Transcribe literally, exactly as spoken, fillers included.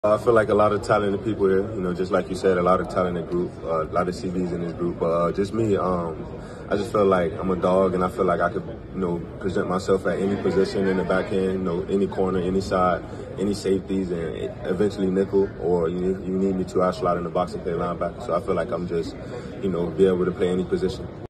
I feel like a lot of talented people here, you know, just like you said, a lot of talented group, uh, a lot of C Bs in this group. But uh, just me, um, I just feel like I'm a dog, and I feel like I could, you know, present myself at any position in the back end, you know, any corner, any side, any safeties, and eventually nickel, or you need, you need me to, I slide in the box and play linebacker. So I feel like I'm just, you know, be able to play any position.